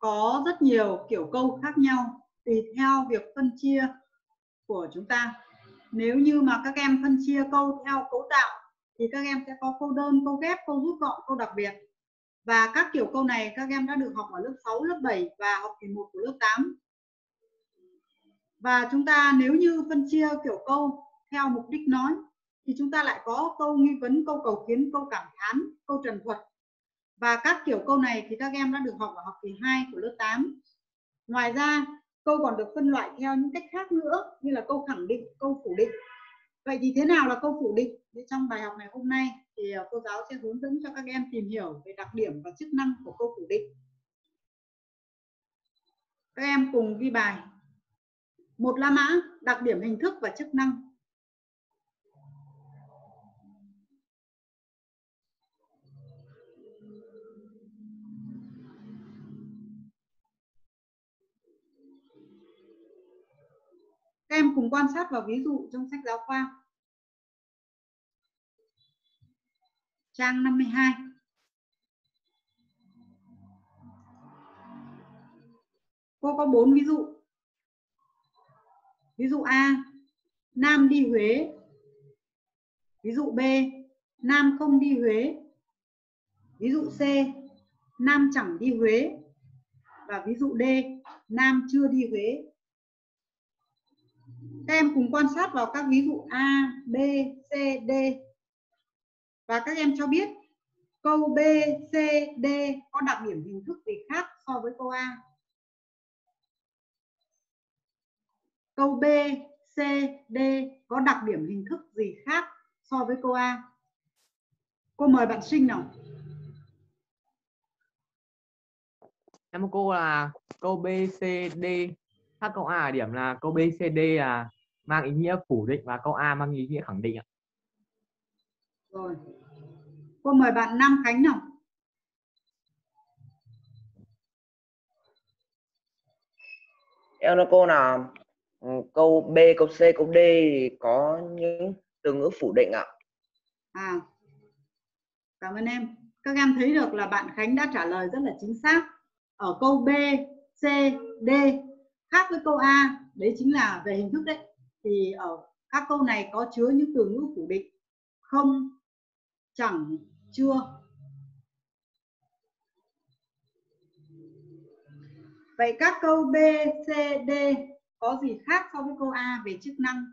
có rất nhiều kiểu câu khác nhau tùy theo việc phân chia của chúng ta. Nếu như mà các em phân chia câu theo cấu tạo thì các em sẽ có câu đơn, câu ghép, câu rút gọn, câu đặc biệt. Và các kiểu câu này các em đã được học ở lớp 6, lớp 7 và học kỳ 1 của lớp 8. Và chúng ta nếu như phân chia kiểu câu theo mục đích nói thì chúng ta lại có câu nghi vấn, câu cầu kiến, câu cảm thán, câu trần thuật. Và các kiểu câu này thì các em đã được học ở học kỳ 2 của lớp 8. Ngoài ra, câu còn được phân loại theo những cách khác nữa như là câu khẳng định, câu phủ định. Vậy thì thế nào là câu phủ định? Thì trong bài học ngày hôm nay thì cô giáo sẽ hướng dẫn cho các em tìm hiểu về đặc điểm và chức năng của câu phủ định. Các em cùng ghi bài. Một La Mã, đặc điểm hình thức và chức năng. Các em cùng quan sát vào ví dụ trong sách giáo khoa. Trang 52. Cô có 4 ví dụ. Ví dụ A, Nam đi Huế. Ví dụ B, Nam không đi Huế. Ví dụ C, Nam chẳng đi Huế. Và ví dụ D, Nam chưa đi Huế. Các em cùng quan sát vào các ví dụ A, B, C, D. Và các em cho biết câu B, C, D có đặc điểm hình thức gì khác so với câu A. Câu B, C, D có đặc điểm hình thức gì khác so với câu A? Cô mời bạn Sinh nào. Em cô là câu B, C, D khác câu A ở điểm là câu B, C, D là mang ý nghĩa phủ định và câu A mang ý nghĩa khẳng định ạ. Rồi. Cô mời bạn Nam Khánh nào. Em nói cô là câu B, câu C, câu D có những từ ngữ phủ định ạ. Cảm ơn em. Các em thấy được là bạn Khánh đã trả lời rất là chính xác. Ở câu B, C, D khác với câu A, đấy chính là về hình thức đấy. Thì ở các câu này có chứa những từ ngữ phủ định không, chẳng, chưa. Vậy các câu B, C, D có gì khác so với câu A về chức năng?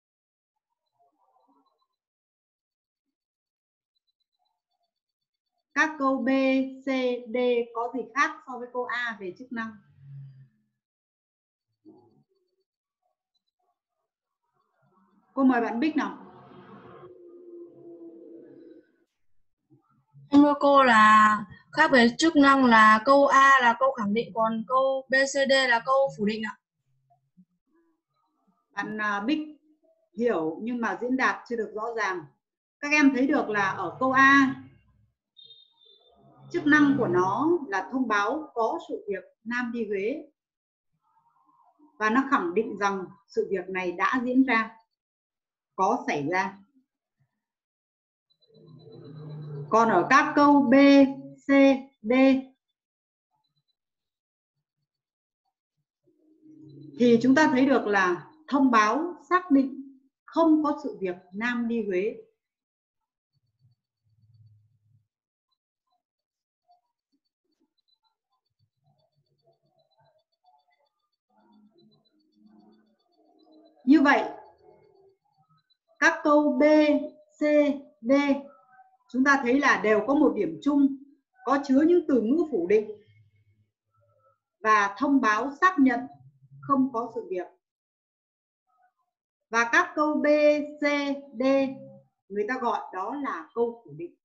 Các câu B, C, D có gì khác so với câu A về chức năng? Cô mời bạn Bích nào. Em thưa cô là khác về chức năng là câu A là câu khẳng định, còn câu B, C, D là câu phủ định ạ. Bạn Bích hiểu nhưng mà diễn đạt chưa được rõ ràng. Các em thấy được là ở câu A chức năng của nó là thông báo có sự việc Nam đi Huế và nó khẳng định rằng sự việc này đã diễn ra, có xảy ra. Còn ở các câu B, C, D thì chúng ta thấy được là thông báo xác định không có sự việc Nam đi Huế. Như vậy, các câu B, C, D chúng ta thấy là đều có một điểm chung, có chứa những từ ngữ phủ định và thông báo xác nhận không có sự việc. Và các câu B, C, D người ta gọi đó là câu phủ định.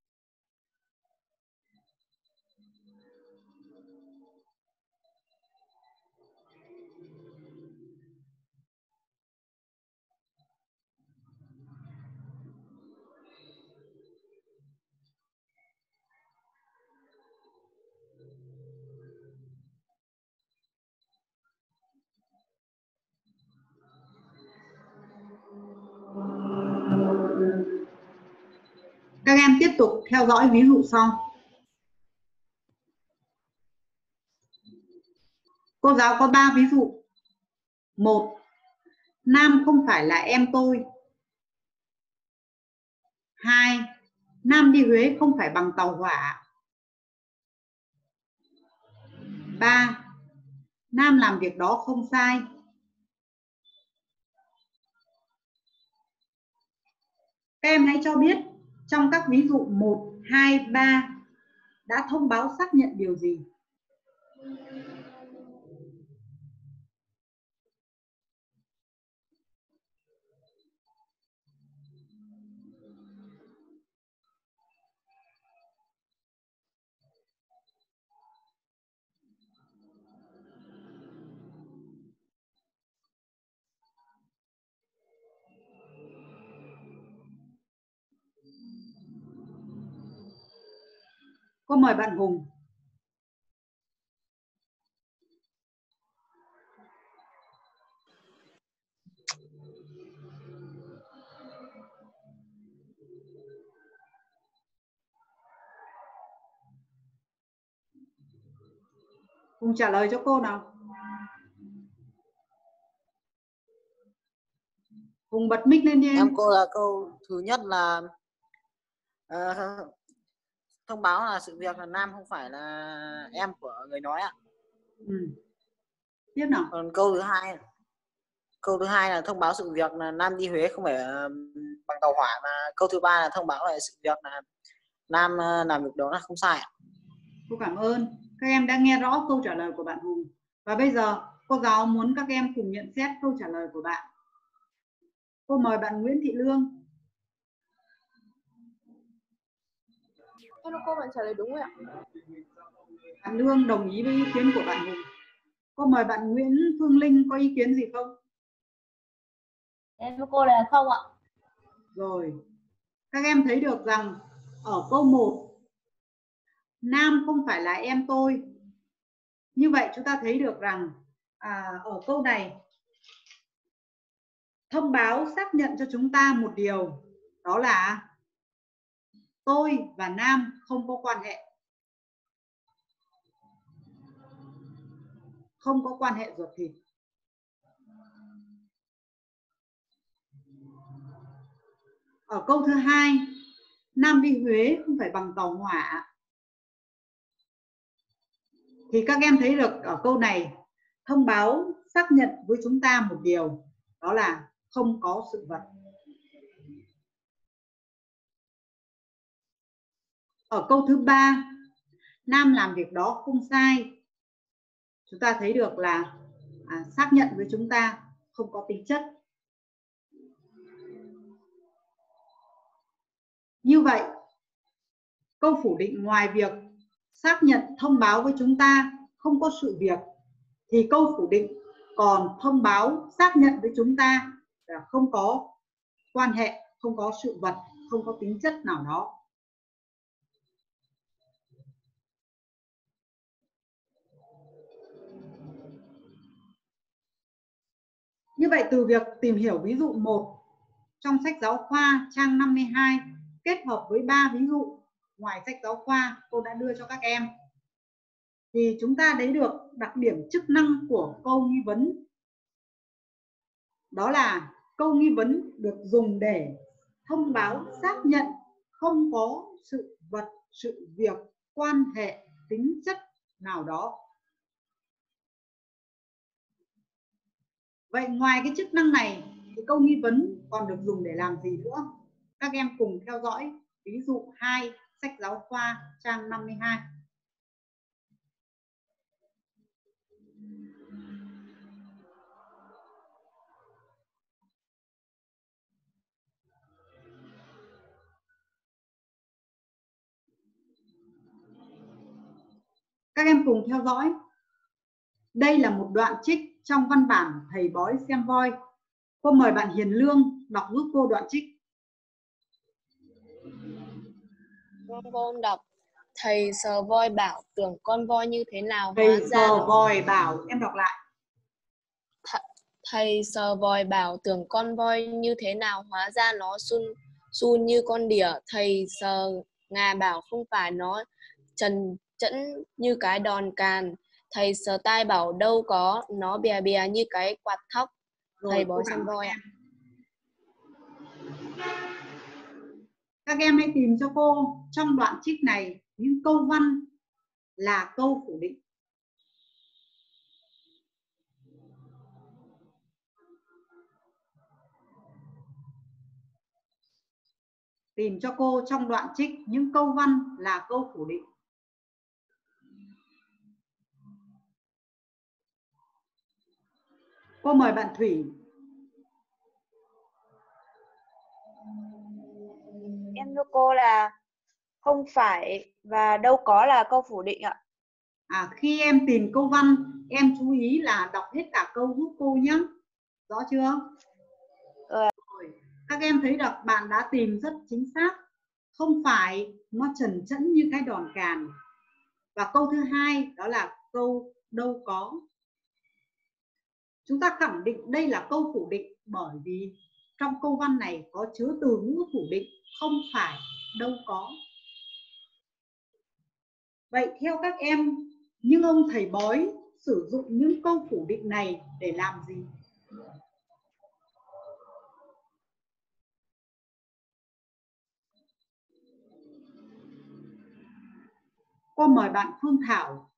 Các em tiếp tục theo dõi ví dụ sau. Cô giáo có 3 ví dụ. 1. Nam không phải là em tôi. 2. Nam đi Huế không phải bằng tàu hỏa. 3. Nam làm việc đó không sai. Các em hãy cho biết trong các ví dụ 1, 2, 3 đã thông báo xác nhận điều gì? Cô mời bạn Hùng. Hùng trả lời cho cô nào. Hùng bật mic lên đi em. Em cô là câu thứ nhất là thông báo là sự việc là Nam không phải là em của người nói ạ. Tiếp nào. Còn câu thứ hai là thông báo sự việc là Nam đi Huế không phải bằng tàu hỏa, mà câu thứ ba là thông báo lại sự việc là Nam làm việc đó là không sai ạ. Cô cảm ơn. Các em đã nghe rõ câu trả lời của bạn Hùng. Và bây giờ cô giáo muốn các em cùng nhận xét câu trả lời của bạn. Cô mời bạn Nguyễn Thị Lương. Cô bạn trả lời đúng rồi ạ. Bạn Lương đồng ý với ý kiến của bạn Hùng. Cô mời bạn Nguyễn Phương Linh có ý kiến gì không? Em với cô là không ạ. Rồi. Các em thấy được rằng ở câu 1 Nam không phải là em tôi. Như vậy chúng ta thấy được rằng ở câu này thông báo xác nhận cho chúng ta một điều, đó là tôi và Nam không có quan hệ. Không có quan hệ ruột thịt. Ở câu thứ hai, Nam đi Huế không phải bằng tàu hỏa. Thì các em thấy được ở câu này thông báo xác nhận với chúng ta một điều, đó là không có sự vật. Ở câu thứ ba, Nam làm việc đó không sai. Chúng ta thấy được là xác nhận với chúng ta không có tính chất. Như vậy, câu phủ định ngoài việc xác nhận thông báo với chúng ta không có sự việc, thì câu phủ định còn thông báo xác nhận với chúng ta là không có quan hệ, không có sự vật, không có tính chất nào đó. Như vậy từ việc tìm hiểu ví dụ 1 trong sách giáo khoa trang 52 kết hợp với 3 ví dụ ngoài sách giáo khoa cô đã đưa cho các em, thì chúng ta thấy được đặc điểm chức năng của câu nghi vấn. Đó là câu nghi vấn được dùng để thông báo xác nhận không có sự vật, sự việc, quan hệ, tính chất nào đó. Vậy ngoài cái chức năng này thì câu nghi vấn còn được dùng để làm gì nữa? Các em cùng theo dõi ví dụ 2 sách giáo khoa trang 52. Các em cùng theo dõi. Đây là một đoạn trích trong văn bản Thầy bói xem voi. Cô mời bạn Hiền Lương đọc giúp cô đoạn trích. Con đọc. Thầy sờ voi bảo tưởng con voi như thế nào, Thầy hóa ra sờ voi bảo, em đọc lại. Thầy sờ voi bảo tưởng con voi như thế nào, hóa ra nó sun như con đỉa. Thầy sờ ngà bảo không phải, nó trần trẫn như cái đòn càn. thầy Style bảo đâu có, nó bè bè như cái quạt thóc. Rồi, Thầy cô bói cảm xem ơn voi ạ. em. Các em hãy tìm cho cô trong đoạn trích này những câu văn là câu phủ định. Tìm cho cô trong đoạn trích những câu văn là câu phủ định. Cô mời bạn Thủy. Em thưa cô là không phải và đâu có là câu phủ định ạ. Khi em tìm câu văn, em chú ý là đọc hết cả câu giúp cô nhé. Rõ chưa? Rồi. Các em thấy được bạn đã tìm rất chính xác. Không phải nó trần trẫn như cái đòn càn. Và câu thứ hai đó là câu đâu có. Chúng ta khẳng định đây là câu phủ định bởi vì trong câu văn này có chứa từ ngữ phủ định không phải đâu có. Vậy theo các em, nhưng ông thầy bói sử dụng những câu phủ định này để làm gì? Cô mời bạn Phương Thảo.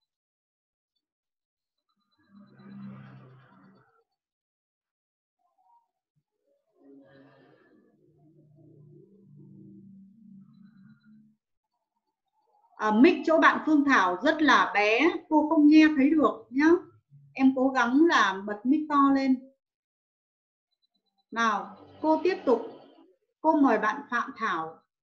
Mic chỗ bạn Phương Thảo rất là bé, cô không nghe thấy được nhá. Em cố gắng là bật mic to lên. Nào, cô tiếp tục. Cô mời bạn Phạm Thảo.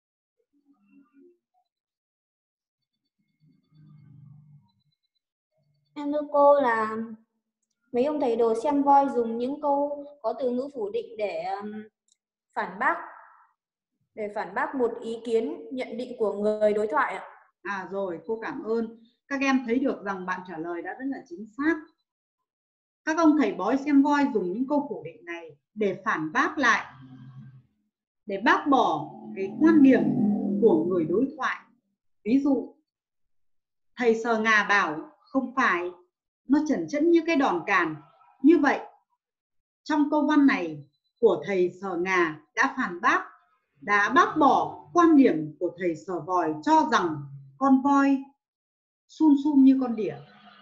Em thưa cô là mấy ông thầy đồ xem voi dùng những câu có từ ngữ phủ định để phản bác một ý kiến nhận định của người đối thoại ạ. Rồi, cô cảm ơn. Các em thấy được rằng bạn trả lời đã rất là chính xác. Các ông thầy bói xem voi dùng những câu phủ định này để phản bác lại, để bác bỏ cái quan điểm của người đối thoại. Ví dụ, thầy Sờ Ngà bảo không phải, nó chẩn chẫn như cái đòn càn. Như vậy, trong câu văn này của thầy Sờ Ngà đã bác bỏ quan điểm của thầy Sờ Vòi cho rằng con voi sum sum như con đỉa.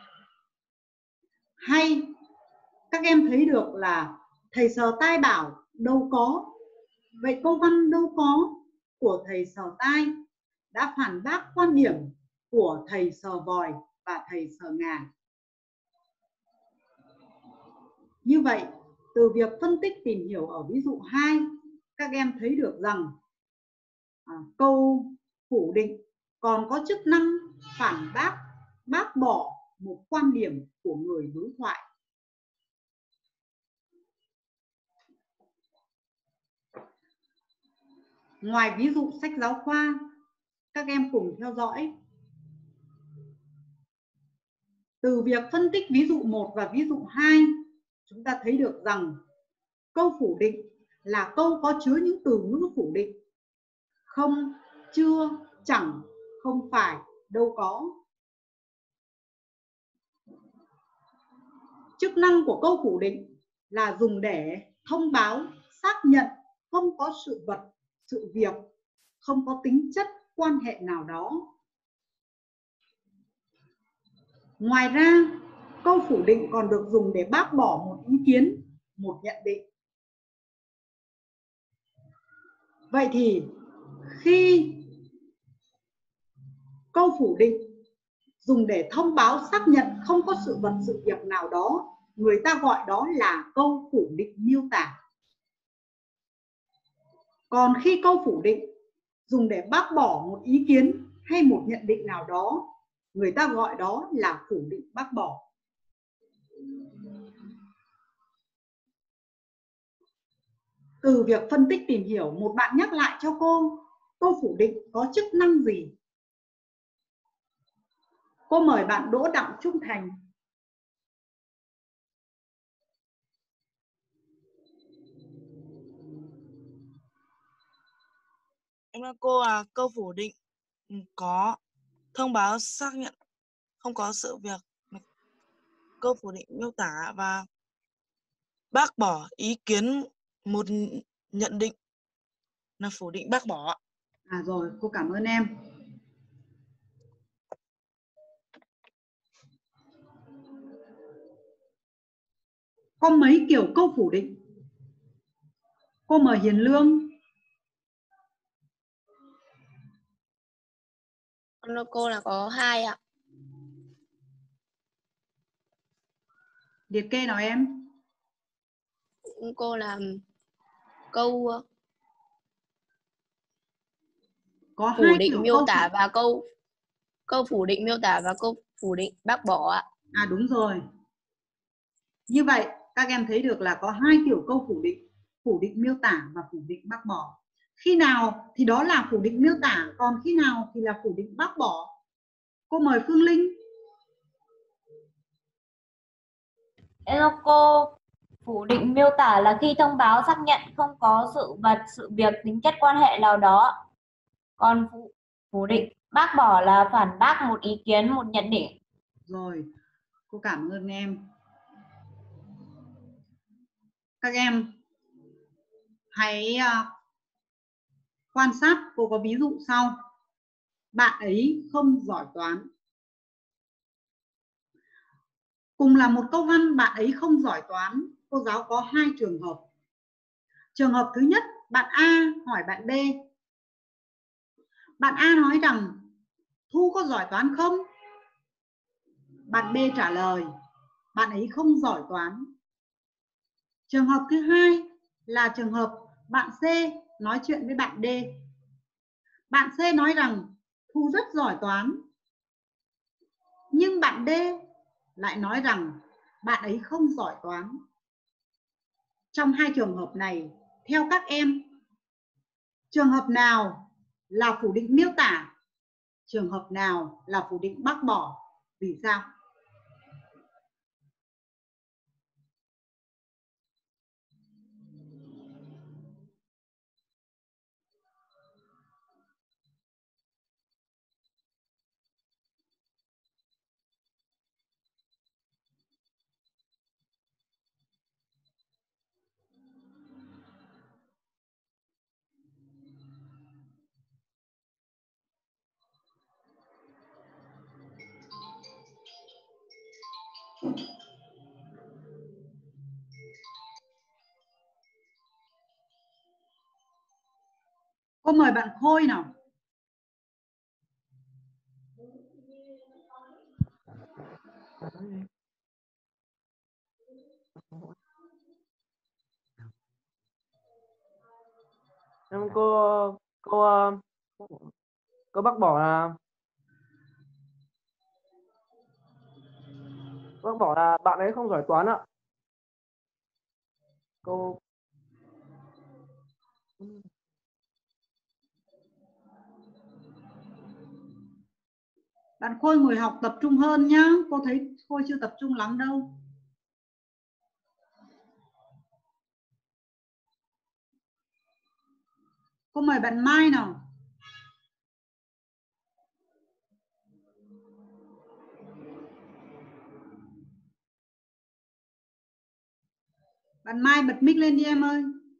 Hay các em thấy được là thầy Sờ Tai bảo đâu có. Vậy câu văn đâu có của thầy Sờ Tai đã phản bác quan điểm của thầy Sờ Vòi và thầy Sờ Ngà. Như vậy, từ việc phân tích tìm hiểu ở ví dụ 2, các em thấy được rằng câu phủ định còn có chức năng phản bác bỏ một quan điểm của người đối thoại. Ngoài ví dụ sách giáo khoa, các em cùng theo dõi. Từ việc phân tích ví dụ 1 và ví dụ 2, chúng ta thấy được rằng câu phủ định là câu có chứa những từ ngữ phủ định: không, chưa, chẳng, không phải, đâu có. Chức năng của câu phủ định là dùng để thông báo, xác nhận không có sự vật, sự việc, không có tính chất quan hệ nào đó. Ngoài ra, câu phủ định còn được dùng để bác bỏ một ý kiến, một nhận định. Vậy thì khi câu phủ định dùng để thông báo xác nhận không có sự vật, sự việc nào đó, người ta gọi đó là câu phủ định miêu tả. Còn khi câu phủ định dùng để bác bỏ một ý kiến hay một nhận định nào đó, người ta gọi đó là phủ định bác bỏ. Từ việc phân tích tìm hiểu, một bạn nhắc lại cho cô câu phủ định có chức năng gì. Cô mời bạn Đỗ Đặng Trung Thành. Em thưa cô là câu phủ định có thông báo xác nhận không có sự việc câu phủ định miêu tả và bác bỏ ý kiến một nhận định là phủ định bác bỏ. À rồi, cô cảm ơn em. Có mấy kiểu câu phủ định? Cô mời Hiền Lương. Cô là có 2 ạ. Liệt kê nào em. Cô là câu Có phủ hai định kiểu miêu câu tả và câu phủ định miêu tả và câu phủ định bác bỏ ạ. À đúng rồi. Như vậy các em thấy được là có hai kiểu câu phủ định miêu tả và phủ định bác bỏ. Khi nào thì đó là phủ định miêu tả, còn khi nào thì là phủ định bác bỏ. Cô mời Phương Linh. Hello cô, phủ định miêu tả là khi thông báo xác nhận không có sự vật, sự việc, tính chất quan hệ nào đó. Còn phủ định bác bỏ là phản bác một ý kiến, một nhận định. Rồi, cô cảm ơn em. Các em hãy quan sát, cô có ví dụ sau. Bạn ấy không giỏi toán. Cùng là một câu văn bạn ấy không giỏi toán, cô giáo có hai trường hợp. Trường hợp thứ nhất, bạn A hỏi bạn B. Bạn A nói rằng Thu có giỏi toán không? Bạn B trả lời bạn ấy không giỏi toán. Trường hợp thứ hai là trường hợp bạn C nói chuyện với bạn D. Bạn C nói rằng Thu rất giỏi toán. Nhưng bạn D lại nói rằng bạn ấy không giỏi toán. Trong hai trường hợp này, theo các em, trường hợp nào là phủ định miêu tả? Trường hợp nào là phủ định bác bỏ? Vì sao? Cô mời bạn Khôi nào. Em cô bác bỏ là bạn ấy không giỏi toán ạ. Cô Bạn Khôi ngồi học tập trung hơn nhá. Cô thấy Khôi chưa tập trung lắm đâu. Cô mời bạn Mai nào. Bạn Mai bật mic lên đi em ơi.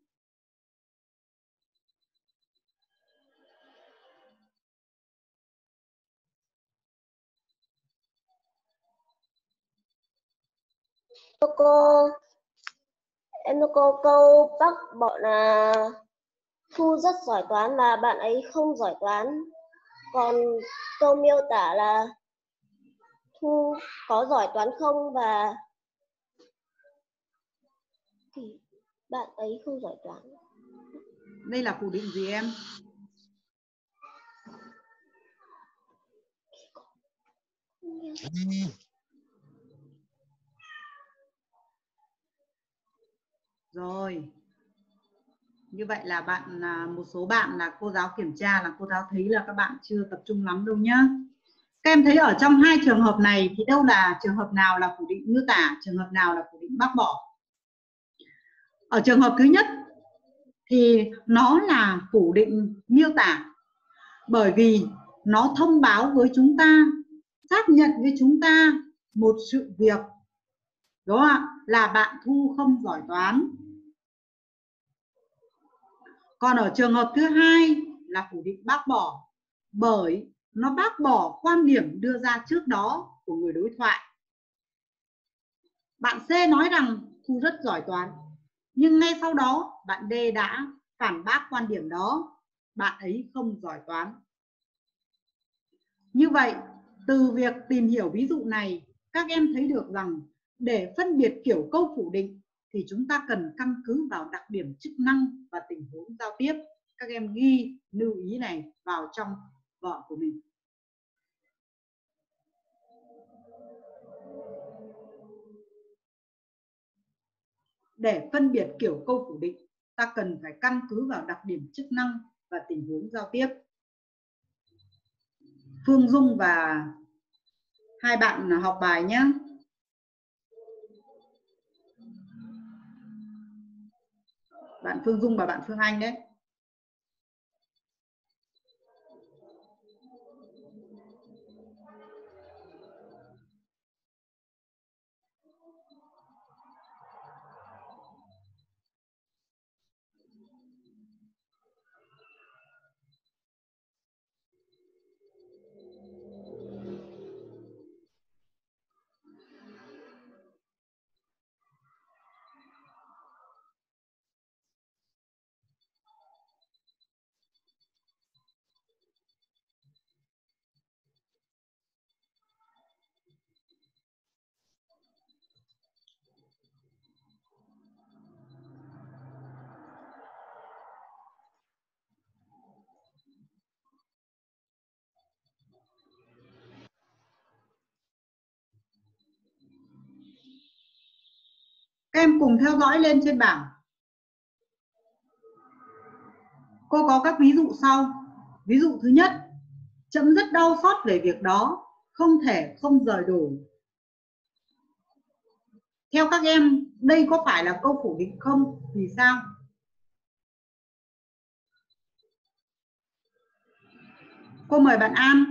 Cô em thưa cô, câu bác bỏ là Thu rất giỏi toán là bạn ấy không giỏi toán. Còn câu miêu tả là Thu có giỏi toán không và thì bạn ấy không giỏi toán. Đây là phủ định gì em? Rồi. Như vậy là một số bạn là cô giáo kiểm tra là cô giáo thấy là các bạn chưa tập trung lắm đâu nhá. Các em thấy ở trong hai trường hợp này thì đâu là trường hợp nào là phủ định miêu tả, trường hợp nào là phủ định bác bỏ? Ở trường hợp thứ nhất thì nó là phủ định miêu tả bởi vì nó thông báo với chúng ta, xác nhận với chúng ta một sự việc đúng không ạ? Là bạn Thu không giỏi toán. Còn ở trường hợp thứ hai là phủ định bác bỏ, bởi nó bác bỏ quan điểm đưa ra trước đó của người đối thoại. Bạn C nói rằng Thu rất giỏi toán, nhưng ngay sau đó bạn D đã phản bác quan điểm đó, bạn ấy không giỏi toán. Như vậy, từ việc tìm hiểu ví dụ này, các em thấy được rằng để phân biệt kiểu câu phủ định thì chúng ta cần căn cứ vào đặc điểm chức năng và tình huống giao tiếp. Các em ghi lưu ý này vào trong vở của mình. Để phân biệt kiểu câu phủ định, ta cần phải căn cứ vào đặc điểm chức năng và tình huống giao tiếp. Phương Dung và hai bạn học bài nhé. Bạn Phương Dung và bạn Phương Anh đấy. Các em cùng theo dõi lên trên bảng. Cô có các ví dụ sau. Ví dụ thứ nhất, Trẫm rất đau xót về việc đó, không thể không rời đổi. Theo các em, đây có phải là câu phủ định không? Vì sao? Cô mời bạn An.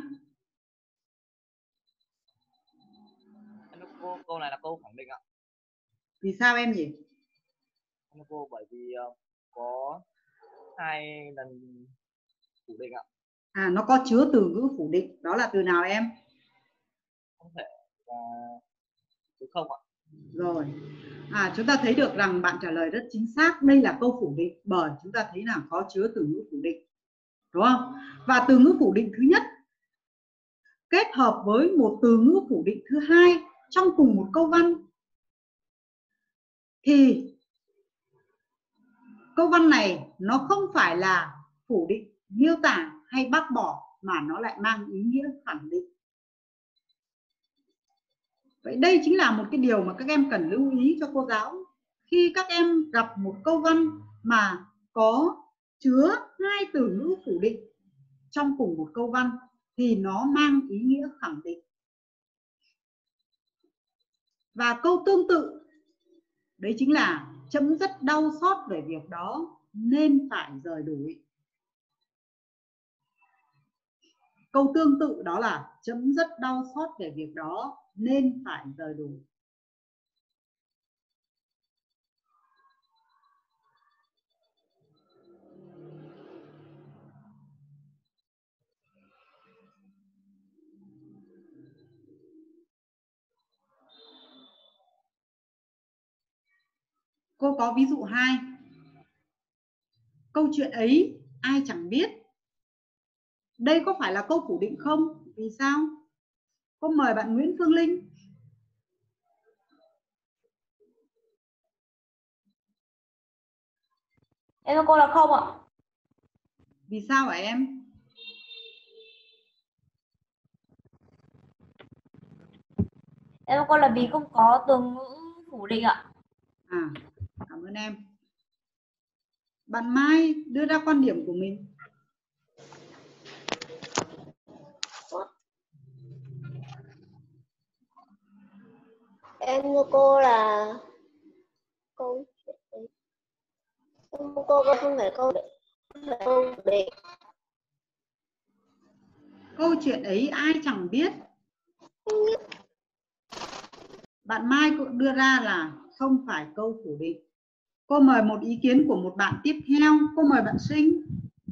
Câu này là câu khẳng định ạ. Vì sao em nhỉ? Cô bởi vì có 2 lần phủ định ạ. À, nó có chứa từ ngữ phủ định. Đó là từ nào em? Không thể và từ không ạ. Rồi. Chúng ta thấy được rằng bạn trả lời rất chính xác. Đây là câu phủ định bởi chúng ta thấy là có chứa từ ngữ phủ định. Đúng không? Và từ ngữ phủ định thứ nhất kết hợp với một từ ngữ phủ định thứ hai trong cùng một câu văn thì câu văn này nó không phải là phủ định, miêu tả hay bác bỏ mà nó lại mang ý nghĩa khẳng định. Vậy đây chính là một cái điều mà các em cần lưu ý cho cô giáo. Khi các em gặp một câu văn mà có chứa 2 từ ngữ phủ định trong cùng một câu văn thì nó mang ý nghĩa khẳng định. Và câu tương tự đấy chính là Trẫm rất đau xót về việc đó nên phải rời đổi. Câu tương tự đó là Trẫm rất đau xót về việc đó nên phải rời đổi. Cô có ví dụ 2. Câu chuyện ấy ai chẳng biết. Đây có phải là câu phủ định không? Vì sao? Cô mời bạn Nguyễn Phương Linh. Em thưa cô là không ạ. Vì sao hả em? Em thưa cô là vì không có từ ngữ phủ định ạ. Cảm ơn em. Bạn Mai đưa ra quan điểm của mình. Em thưa cô là câu chuyện ấy. Cô không phải câu định. Câu chuyện ấy ai chẳng biết. Bạn Mai cũng đưa ra là không phải câu phủ định. Cô mời một ý kiến của một bạn tiếp theo. Cô mời bạn Sinh.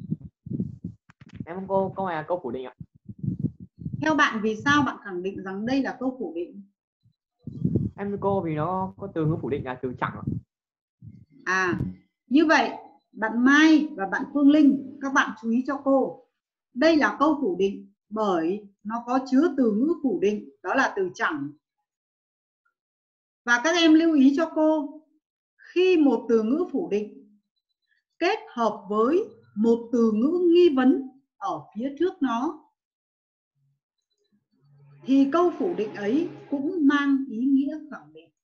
Em cô, câu này là câu phủ định ạ. Theo bạn vì sao bạn khẳng định rằng đây là câu phủ định? Em cô vì nó có từ ngữ phủ định là từ chẳng ạ. À, như vậy bạn Mai và bạn Phương Linh, các bạn chú ý cho cô. Đây là câu phủ định bởi nó có chứa từ ngữ phủ định, đó là từ chẳng. Và các em lưu ý cho cô, khi một từ ngữ phủ định kết hợp với một từ ngữ nghi vấn ở phía trước nó thì câu phủ định ấy cũng mang ý nghĩa khẳng định.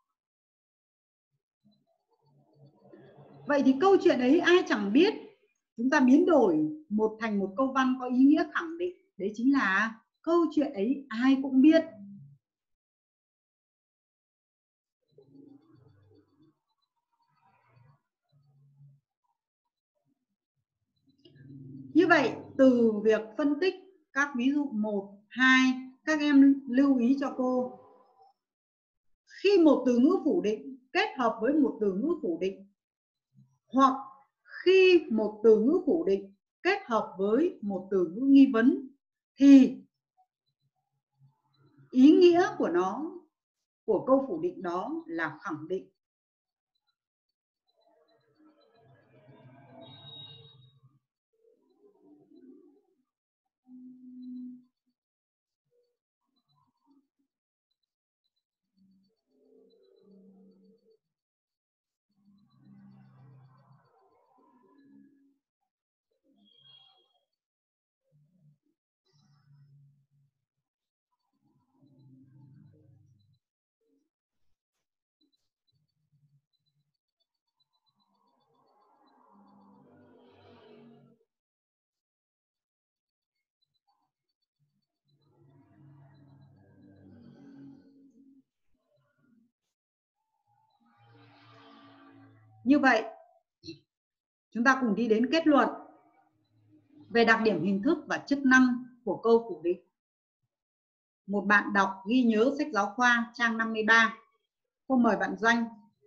Vậy thì câu chuyện ấy ai chẳng biết, chúng ta biến đổi thành một câu văn có ý nghĩa khẳng định. Đấy chính là câu chuyện ấy ai cũng biết. Như vậy từ việc phân tích các ví dụ 1, 2, các em lưu ý cho cô. Khi một từ ngữ phủ định kết hợp với một từ ngữ phủ định, hoặc khi một từ ngữ phủ định kết hợp với một từ ngữ nghi vấn, thì ý nghĩa của nó, của câu phủ định đó là khẳng định. Như vậy, chúng ta cùng đi đến kết luận về đặc điểm hình thức và chức năng của câu phủ định. Một bạn đọc ghi nhớ sách giáo khoa trang 53. Cô mời bạn Doanh.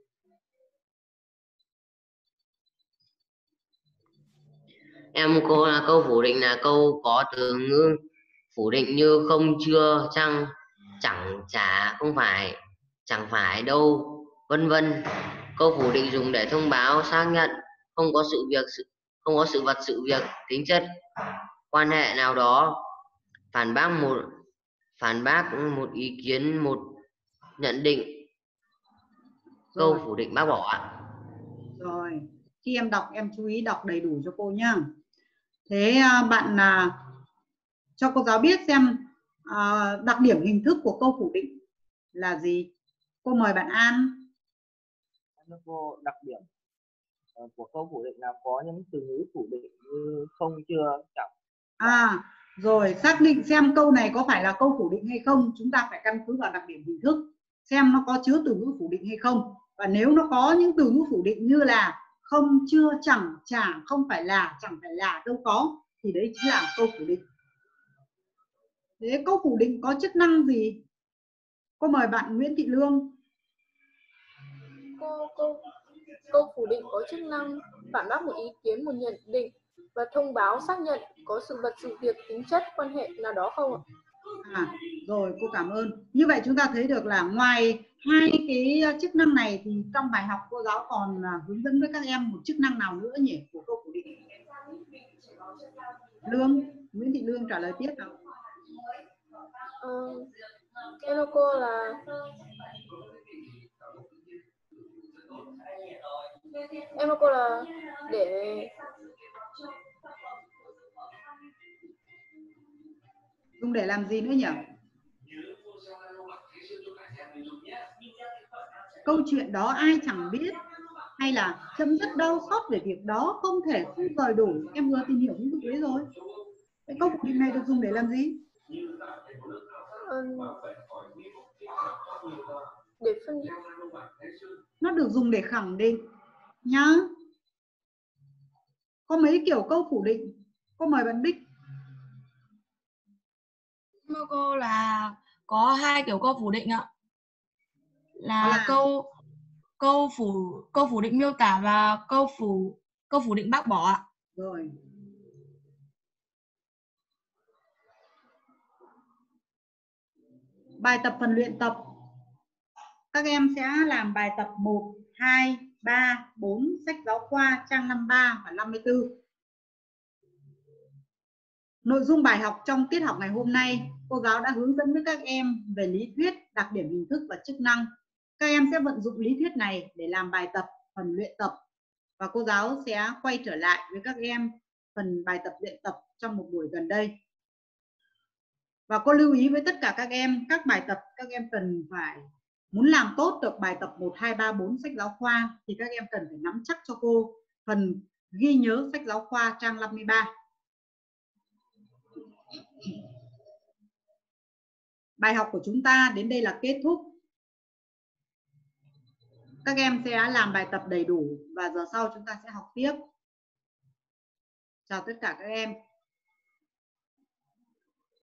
Em cô là câu phủ định là câu có từ ngữ phủ định như không, chưa, chăng, chẳng, chả, không phải, chẳng phải, đâu, vân vân. Câu phủ định dùng để thông báo, xác nhận không có không có sự vật, sự việc, tính chất, quan hệ nào đó, phản bác một ý kiến, một nhận định. Câu phủ định bác bỏ ạ. Rồi, khi em đọc em chú ý đọc đầy đủ cho cô nhá. Thế bạn cho cô giáo biết xem đặc điểm hình thức của câu phủ định là gì. Cô mời bạn An. Cô, đặc điểm của câu phủ định là có những từ ngữ phủ định như không, chưa, chẳng. Rồi xác định xem câu này có phải là câu phủ định hay không, chúng ta phải căn cứ vào đặc điểm hình thức xem nó có chứa từ ngữ phủ định hay không. Và nếu nó có những từ ngữ phủ định như là không, chưa, chẳng, chả, không phải là, chẳng phải là, đâu có, thì đấy chính là câu phủ định. Thế câu phủ định có chức năng gì? Cô mời bạn Nguyễn Thị Lương. Câu phủ định có chức năng phản bác một ý kiến, một nhận định và thông báo xác nhận có sự vật, sự việc, tính chất, quan hệ nào đó không ạ? Rồi, cô cảm ơn. Như vậy chúng ta thấy được là ngoài hai cái chức năng này thì trong bài học cô giáo còn hướng dẫn với các em một chức năng nào nữa nhỉ của câu phủ định? Nguyễn Thị Lương trả lời tiếp nào. Em cô là để dùng để làm gì nữa nhỉ? Câu chuyện đó ai chẳng biết, hay là chấm dứt đau xót về việc đó, không thể không rời đổi. Em vừa tìm hiểu ví dụ đấy rồi. Cái câu phủ định này được dùng để làm gì? để phân định. Nó được dùng để khẳng định nhá. Có mấy kiểu câu phủ định. Cô mời bạn Bích. Thưa cô là có 2 kiểu câu phủ định ạ. là câu phủ định miêu tả và câu phủ định bác bỏ ạ. Rồi. Bài tập phần luyện tập. Các em sẽ làm bài tập 1, 2, 3, 4 sách giáo khoa trang 53 và 54. Nội dung bài học trong tiết học ngày hôm nay, cô giáo đã hướng dẫn với các em về lý thuyết, đặc điểm hình thức và chức năng. Các em sẽ vận dụng lý thuyết này để làm bài tập phần luyện tập. Và cô giáo sẽ quay trở lại với các em phần bài tập luyện tập trong một buổi gần đây. Và cô lưu ý với tất cả các em, các bài tập các em cần phải muốn làm tốt được bài tập 1, 2, 3, 4 sách giáo khoa thì các em cần phải nắm chắc cho cô phần ghi nhớ sách giáo khoa trang 53. Bài học của chúng ta đến đây là kết thúc. Các em sẽ làm bài tập đầy đủ và giờ sau chúng ta sẽ học tiếp. Chào tất cả các em.